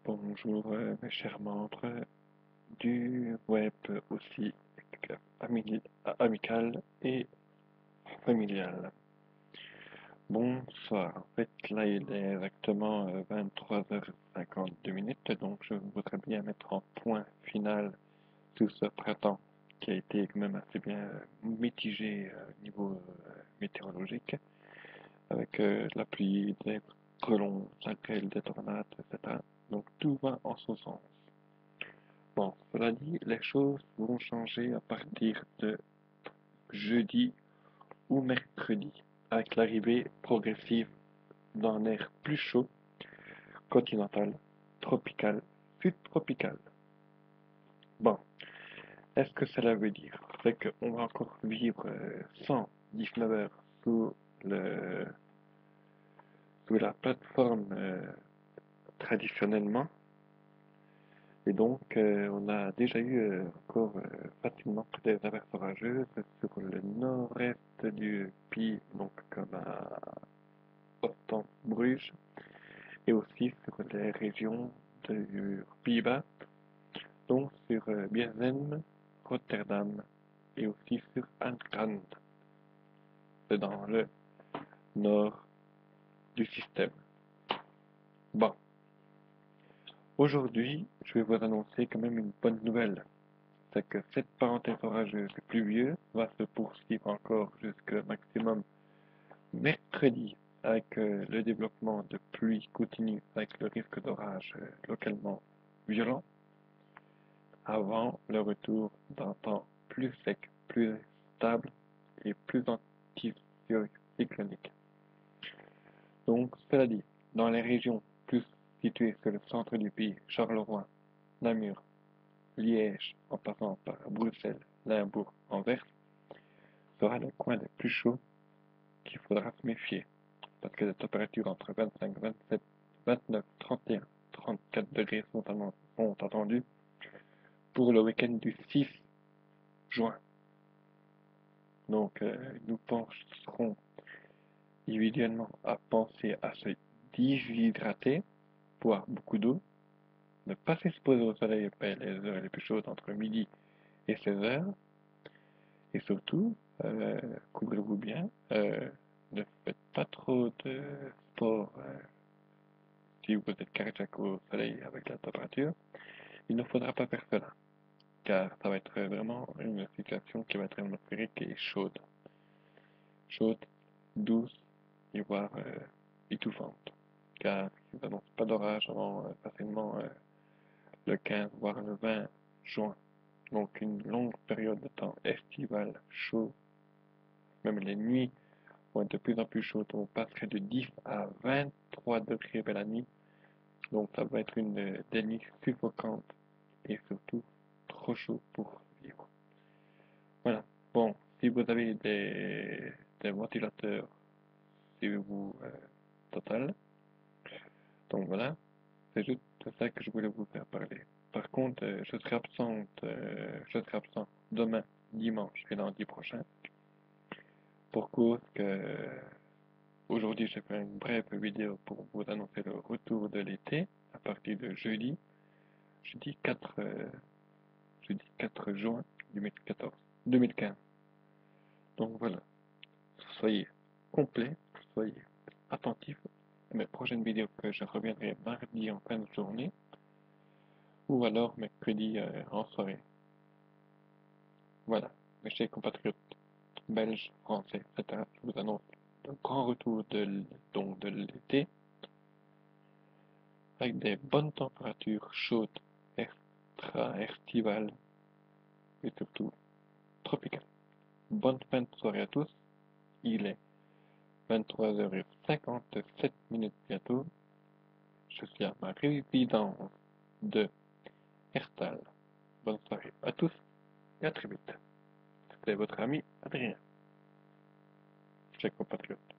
Bonjour mes chers membres du web aussi amical et familial. Bonsoir, en fait là il est exactement 23h52, donc je voudrais bien mettre en point final tout ce printemps qui a été quand même assez bien mitigé au niveau météorologique, avec la pluie, des grêlons, la grêle, des tornades, etc. Donc tout va en son sens. Bon, cela dit, les choses vont changer à partir de jeudi ou mercredi, avec l'arrivée progressive d'un air plus chaud, continental, tropical, subtropical. Bon, est-ce que cela veut dire? C'est qu'on va encore vivre 119 heures le, sous la plateforme traditionnellement. Et donc, on a déjà eu encore facilement des averses orageuses sur le nord-est du pays, donc comme à Ostend, Bruges, et aussi sur les régions du Pays-Bas, donc sur Biersem, Rotterdam, et aussi sur Antgrand, c'est dans le nord du système. Bon, aujourd'hui, je vais vous annoncer quand même une bonne nouvelle. C'est que cette parenthèse orageuse et pluvieuse va se poursuivre encore jusqu'au maximum mercredi avec le développement de pluie continue avec le risque d'orage localement violent avant le retour d'un temps plus sec, plus stable et plus anticyclonique. Donc, cela dit, dans les régions plus situées sur le centre du pays, Charleroi, Namur, Liège, en passant par Bruxelles, Limbourg, Anvers, sera le coin le plus chaud qu'il faudra se méfier, parce que les températures entre 25, 27, 29, 31, 34 degrés sont attendues pour le week-end du 6 juin. Donc, nous penserons individuellement à penser à se déshydrater, boire beaucoup d'eau, ne pas s'exposer au soleil après les heures les plus chaudes entre midi et 16 heures, et surtout, couvrez-vous bien, ne faites pas trop de sport si vous êtes cardiaque au soleil avec la température. Il ne faudra pas faire cela, car ça va être vraiment une situation qui va être atmosphérique et chaude. Chaude, douce et voire étouffante, car ils n'annoncent pas d'orage avant facilement le 15 voire le 20 juin. Donc une longue période de temps estivale chaud. Même les nuits vont être de plus en plus chaudes. On passerait de 10 à 23 degrés la nuit. Donc ça va être des nuits suffocantes et surtout trop chaud pour vivre. Voilà. Bon, si vous avez des ventilateurs, suivez-vous total. Donc voilà, c'est juste ça que je voulais vous faire parler. Par contre, je serai absent demain, dimanche et lundi prochain, pour cause que aujourd'hui j'ai fait une brève vidéo pour vous annoncer le retour de l'été à partir de jeudi 4 juin 2015. Donc voilà, soyez complets, soyez attentifs à mes prochaines vidéos que je reviendrai mardi en fin de journée ou alors mercredi en soirée. Voilà, mes chers compatriotes belges, français, etc. Je vous annonce le grand retour de l'été avec des bonnes températures chaudes, estivales et surtout tropicales. Bonne fin de soirée à tous. Il est 23h57 bientôt. Je suis à ma résidence de Herstal. Bonne soirée à tous et à très vite. C'était votre ami Adrien, chers compatriotes.